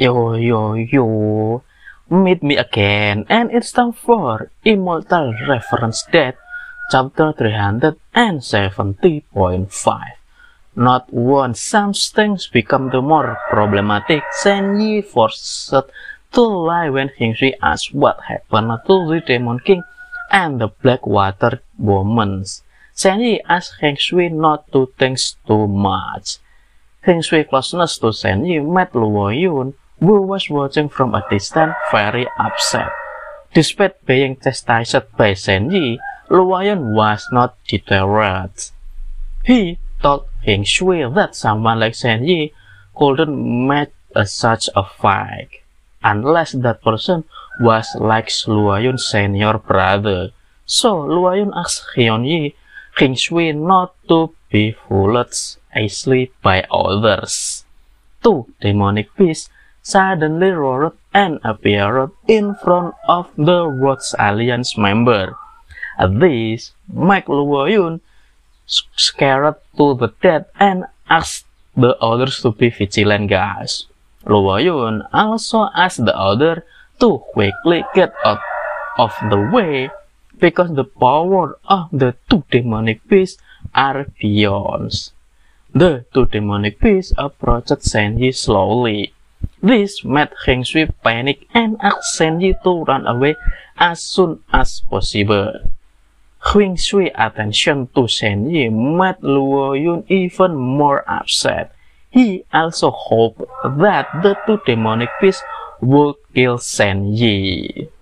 Yo, meet me again, and it's time for Immortal Reverence Death, chapter 370.5. Not once some things become the more problematic, Senji forced to lie when Hingshui asked what happened to the Demon King and the Blackwater woman. Senji asked Hingshui not to think too much. Hingshui's closeness to Senji made Luoyun, who was watching from a distance, very upset. Despite being chastised by Senji, Luoyun was not deterred. He told Hingshui that someone like Senji couldn't make such a fight, unless that person was like Luoyun's senior brother. So Luoyun asked Hingshui not to be fooled easily by others. Two demonic beasts suddenly roared and appeared in front of the Rhodes Alliance member. This made Luoyun scared to the death and asked the others to be vigilant, guys. Luoyun also asked the other to quickly get out of the way because the power of the two demonic beasts are beyond. The two demonic beasts approached Senji slowly. This made Hingshui panic and asked Senji to run away as soon as possible. Hingshui's attention to Senji made Luoyun even more upset. He also hoped that the two demonic beasts would kill Senji.